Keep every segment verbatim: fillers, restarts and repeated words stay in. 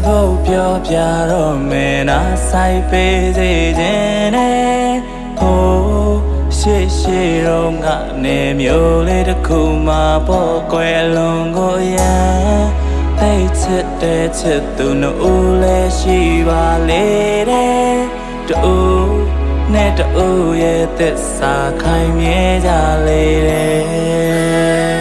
ဖို့ပြောပြတော့မယ်နာဆိုင်ပေးစေခြင်းနဲ့ဟိုးရှေ့ရှေ့တော့ကနေမျိုးလေးတစ်ခုမှပေါ်ကွယ်လွန်ကိုရန်သိချစ်တဲ့ချစ်သူနှုတ်လည်းရှိပါလေတဲ့တူနဲ့တူရဲ့သစ္စာခိုင်မြဲကြလေတဲ့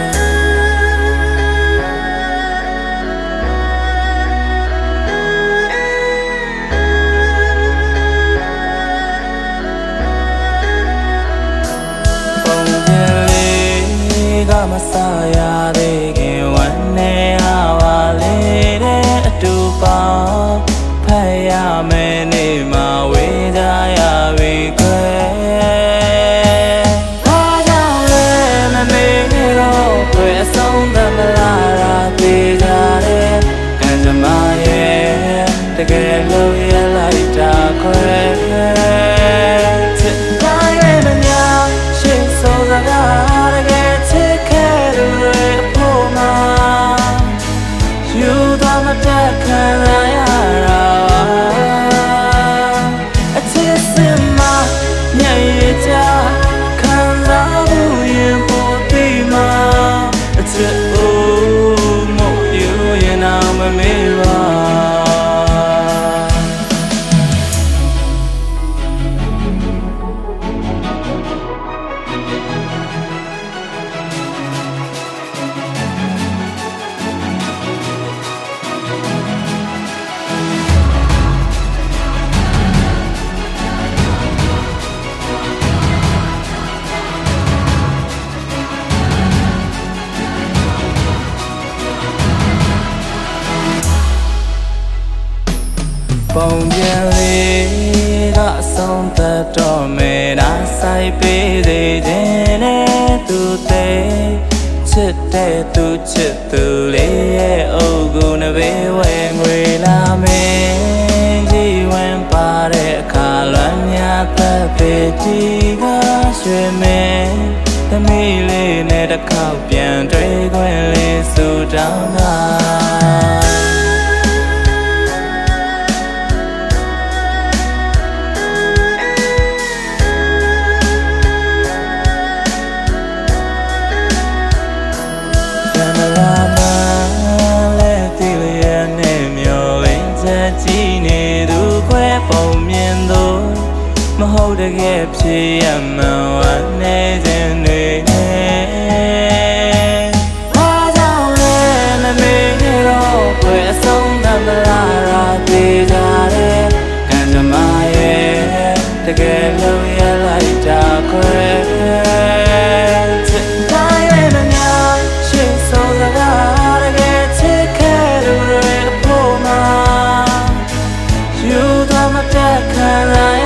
မဆရာသေးခင်ဝမ်းနေပါလေတဲ့အတူပေါင်းဖတ်ရမယ်နေမှာဝေးကြရပြီခွဲဘာကြောင့်လဲမမေ့တော့ခွဲဆုံးသမလားရာသေးကြတယ်ကံကြမ္မာရဲ့တကယ်လို့ရလိုက်တာခွဲချစ်တိုင်းရဲ့မများရှေ့ဆုံးစကားတကယ်တက်ခံရတာအချစ်စင်မညရကြခံစားမှုရင်ပေါ်ပြီးမှအချစ်အိုးမပြူရင်အောင်မမေ့ပါပုံပြန်လေးကအဆုံးသတ်တော့မယ်နာဆိုင်ပေးစေခြင်းနဲ့သူသေးချစ်တဲ့သူချစ်သူလေးရဲ့အုပ်ကိုနှဘေးဝဲငွေလာမယ်ကြီးဝင်ပါတဲ့အခါလွမ်းများသက်ပေကြီးကရွှေမယ်သမီးလေးနဲ့တစ်ခေါက်ပြန်တွေ့ခွင့်လေးဆူတောင်းတာမဟုတ်တကယ်ဖြစ်ရမှန်ဝမ်းနေခြင်းတွေနဲ့ဘာကြောင့်လဲမမေ့တော့ဘယ်အဆုံးသတ်မလားရာသေးကြတယ်ကံကြမ္မာရဲ့တကယ်လို့ရလိုက်တာခွဲချစ်တိုင်းရဲ့မများရှေ့ဆုံးစကားတကယ်ချစ်ခဲ့သူတွေအဖို့မှာယူသွားမတက်ခံရ